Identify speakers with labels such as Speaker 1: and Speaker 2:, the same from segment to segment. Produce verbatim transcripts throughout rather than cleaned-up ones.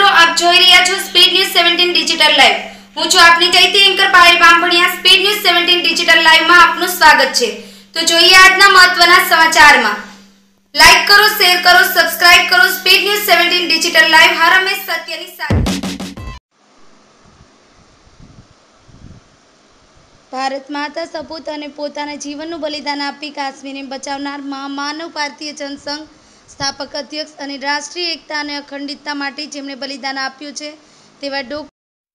Speaker 1: મિત્રો, આપ જોઈ રહ્યા છો speed news seventeen digital live. હું છું આપની ચૈતી anchor Payal Bambhaniya. Speed news seventeen digital live માં આપનું સ્વાગત છે। તો જોઈએ આજના મહત્વના સમાચારમાં। લાઈક કરો, શેર કરો, સબસ્ક્રાઇબ કરો। Speed news seventeen digital live હર હંમેશ સત્યની સાથે। ભારત માતા સપૂત અને પોતાના જીવનનું બલિદાન આપી કાશ્મીરને બચાવનાર મહામાનવ ભારતીય જનસંઘ સ્થાપક અધ્યક્ષ અને રાષ્ટ્રીય એકતા અને અખંડિતતા માટે જેમણે બલિદાન આપ્યું છે તેવા ડો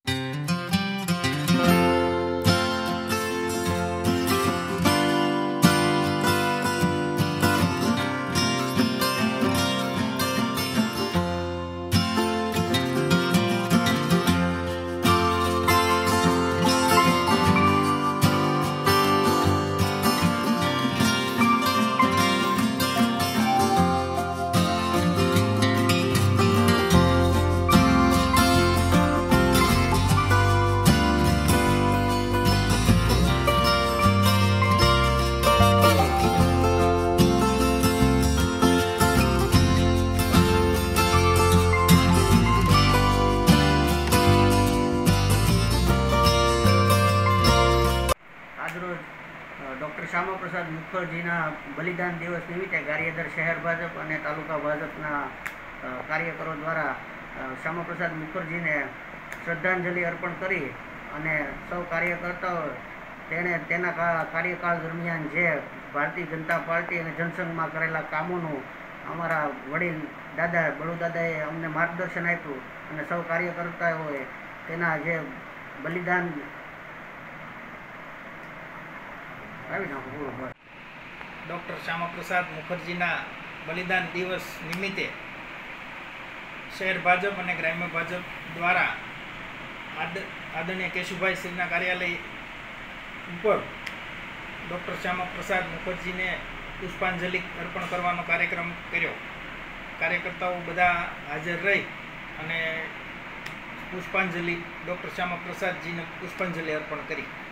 Speaker 2: डॉक्टर श्यामा प्रसाद मुखर्जीना बलिदान दिवस निमित्ते गारियादर शहर भाजप और तालुका भाजपना कार्यकरो द्वारा श्यामा प्रसाद मुखर्जी ने श्रद्धांजलि अर्पण करी अने सौ कार्यकर्ताओ तेने तेना कार्यकाल दरमियान जे भारतीय जनता पार्टी और जनसंघ में करेला कामों अमरा वडील दादा बड़ुदादाए अमने मार्गदर्शन आप्युं अने सौ कार्यकर्ताओए तेना जे बलिदान
Speaker 3: डॉक्टर श्यामा प्रसाद मुखर्जीना बलिदान दिवस निमित्ते शहर भाजप और ग्राम्य भाजप द्वारा आद आदरणीय केशुभाई श्रीना कार्यालय पर डॉक्टर श्यामा प्रसाद मुखर्जी ने पुष्पांजलि अर्पण करवानो कार्यक्रम कर्यो। कार्यकर्ताओ बधा हाजर रही अने पुष्पांजलि डॉक्टर श्यामा प्रसाद जी ने पुष्पांजलि अर्पण करी।